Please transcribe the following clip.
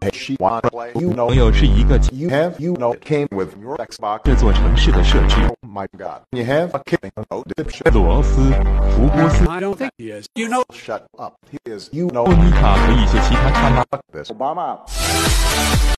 She wanna play. You 朋 know 友是一个 you have you know it came with your Xbox. 这座城市的设置。 Oh my God! You have a kidding? Oh dipshit! 罗斯福波斯 I don't think he is. You know. Shut up! He is. You know. 莫妮卡和一些其他他妈 Fuck this. Obama.